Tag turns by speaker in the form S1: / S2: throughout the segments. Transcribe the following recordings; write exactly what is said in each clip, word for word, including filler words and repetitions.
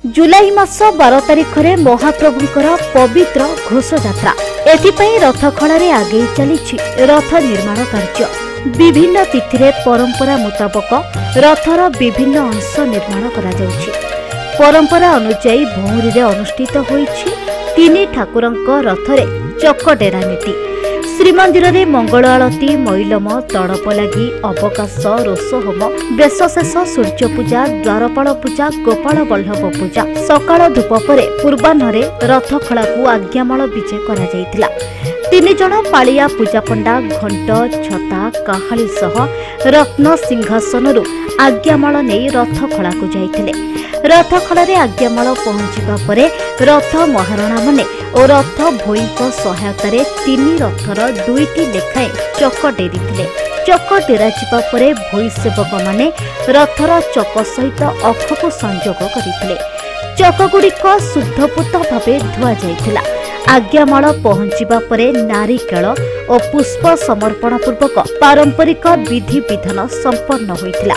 S1: जुलाई मास बार तारिख में महाप्रभुंकर पवित्र घोष यात्रा एथिपाई रथखड़े आगे चली रथ निर्माण कार्य। विभिन्न तिथि रे परंपरा मुताबक रथर विभिन्न अंश निर्माण करा जाउछि। परंपरा अनुसार भौरी रे अनुष्ठित होइछि तीन ठाकुरंक रथरे चकडेरा नीति। श्रीमंदिर रे मंगल आलती मैलम तड़प लगी अवकाश रोषहोम बेशेष सूर्य पूजा द्वारपाल पूजा गोपाल वल्लभ पूजा सकाळ धूप परे पूर्वाह्न रथखड़ा को आज्ञामाल विजय करा जायतिला। तीन जन पालिया पूजा पंडा घंट छता काहाली सह रत्न सिंहासन आज्ञामाल नहीं रथखड़ा को जाइथिले। रथखड़े आज्ञामाल पहुंचवा परे रथ महारणा माने और रथ भोईक सहायतार तीन रथर दुईटी लेखाएं चक डेरी चक डेरा जिबा परे भोई सेवक माने रथर चक सहित अख को संजोग करथिले। चकगुड़िक शुद्धपूत भावे धुआ जाइथिला। आज्ञामाल पहुंचवा परे नारिकेल और पुष्प समर्पण पूर्वक पारंपरिक विधि विधान संपन्न होइथिला।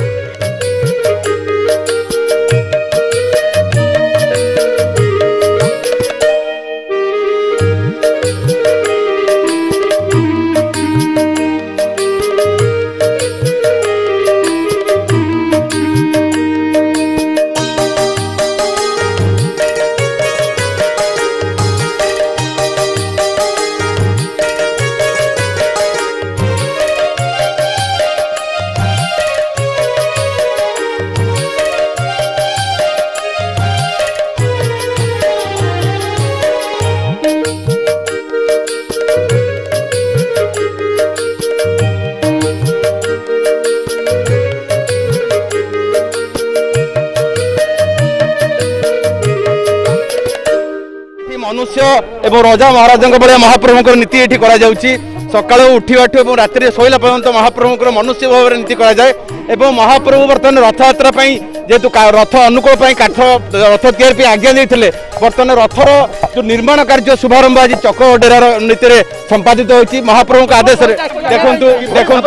S2: मनुष्य एवं राजा महाराजा भाया महाप्रभुंर नीति ये करा सका उठाठू और राति शोला पर्यंत महाप्रभुंर मनुष्य भाव नीति कराए। महाप्रभु बर्तमान रथयात्रा जेहेतु रथ अनुकूल काठ रथ तैयारी आज्ञा देते बर्तमान रथर जो निर्माण कार्य शुभारंभ आज चक डेरार नीति में संपादित होती महाप्रभु आदेश देखु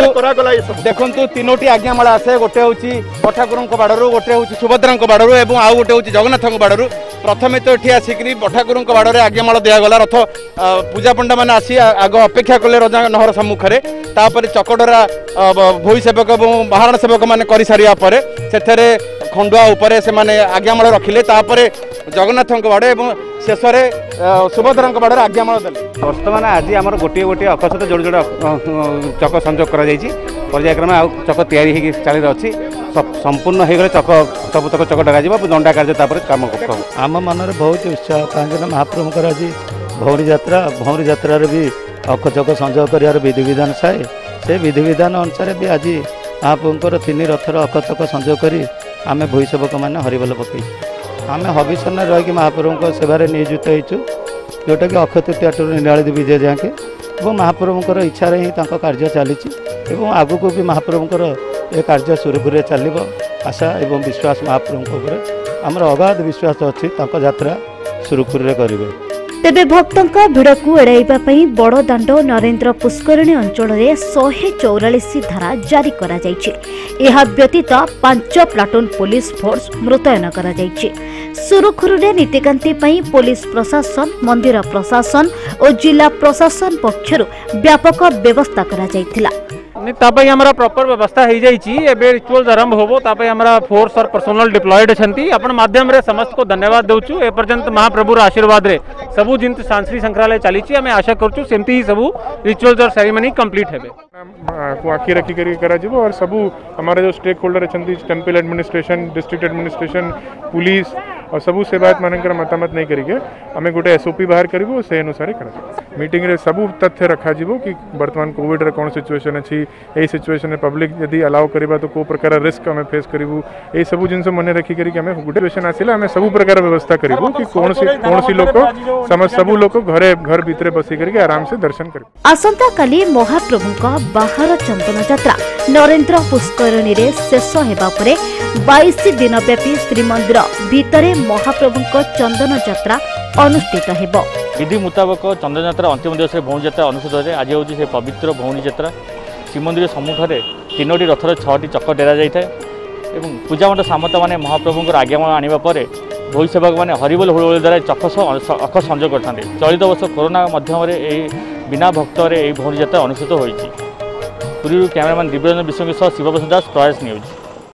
S2: देखु तीनोटी आज्ञामाला आसे गोटे हूँ बठाकुर बाड़ू गोटे हूँ सुभद्रा बाड़ू और आउ गोटे हूँ जगन्नाथ बाड़ू। प्रथम तो ये आसिक बठाकुर बाड़े आज्ञामाल दिगला रथ पूजा पंडा मैंने आसी आग अपेक्षा कले रजा नहर सम्मुखें तापर चकडरा भोई सेवक और महाराणा सेवक मैंने कर सारा पर से खंडुआ उपरे से माने आज्ञामाल रखिले तापर जगन्नाथ बाड़े और शेष सुभद्रा बाड़े आज्ञामाल देले।
S3: वर्तमान आज आम गोटे गोटे अकस्मात जोड़े जोड़े चक संजोग कर पर्यायक्रमे आ चक तैयारी चली रही संपूर्ण हो गले चक सबतक चक डगा दंडा कार्य कम आम मन में बहुत उत्साह कहीं महाप्रभुंर आज भौरी यात्रा भौरी यात्रा भी अख चक संजोग कर विधि विधान साए से विधि विधान अनुसार भी आज महाप्रभुंर तीन रथर अख चक संजोग कर आम भोई सेवक मैंने हरिबोल पकई आम हविषण रही महाप्रभु सेवार नियोजित होइचु जोटा कि अक्षय तृतीया नीलाद्रि विजय जाके और महाप्रभुंर इच्छा ही कार्य चली आगक भी महाप्रभुंर ये कार्य सुरखुरी चलो आशा एवं विश्वास महाप्रभु आमर अगाध विश्वास अच्छी यात्रा सुरखुरी करेंगे।
S1: तेबे भक्तों भिड़ को एड़ाइबा पई बड़ दाण्ड नरेंद्र पुष्करणी अंचल में शहे चौरालीस धारा जारी करा जायछि। एहा व्यतीत पांच प्लाटून पुलिस फोर्स मुतयन करा जायछि। सुरखुरी नीतिकांति पई पुलिस प्रशासन मंदिर प्रशासन और जिला प्रशासन पक्षरु व्यापक व्यवस्था करा जायथिला।
S4: हमारा प्रॉपर व्यवस्था हो जाए रिचुअल आरंभ हो हमारा फोर्स और पर्सनल डिप्लॉयड अच्छा अपन माध्यम रे समस्त को धन्यवाद देउछु। ए पर्यंत महाप्रभुर आशीर्वाद रे सबू जिन सांस्कृतिक संग्रहालय चली आम आशा करूँ सेमती ही सबू रिचुअल्स और सेरेमनी कंप्लीट है
S5: को आखि रखी करा और सबू हमारे जो स्टेक होल्डर अच्छा temple administration district administration police और सबू सेवायत मानकर मतामत नहीं करेंगे आम गोटे एसओपी बाहर करूँ से अनुसार कर मीटिंग रे सबू तथ्य रखा कि वर्तमान कोविड रे कौन सिचुएशन अच्छी यही सिचुएशन पब्लिक यदि अलाउ करवा तो को प्रकार रिस्क आम फेस करूँ ये सब जिन मन रखिक गोटे सिचुएशन आसिला आम सब प्रकार व्यवस्था करूँ कि कौन सी कौन सी लोक समझ सबू लोक घरे घर भितर बसी करके आराम से दर्शन कर।
S1: आसंता काली महाप्रभुंका बाहर चंदन यात्रा नरेंद्र पुष्करणी रे शेष हेबा परे बाईस दिन व्यापी श्रीमंदिर भितरे महाप्रभुंका चंदन यात्रा अनुष्ठित हेबो।
S6: विधि मुताबक चंदन यात्रा अंतिम दिवस भौणी यात्रा अनुष्ठित है। आज हूँ से पवित्र भौणी यात्रा श्रीमंदिर सम्मुखें तीनोटी रथर छटी चक डेरा जाए पूजामंडप सामंत मैंने महाप्रभुंर आज्ञामाल आने भोई सेवक मैंने हरिबोल हुड़ोली द्वारा चक अख संजोग करते चलित वर्ष कोरोना मध्यम बिना भक्त भौणी यात्रा अनुष्ठित होती। पुरी कैमरामैन दिव्यरंजन विश्व शिवप्रसाद दास प्रयास न्यूज।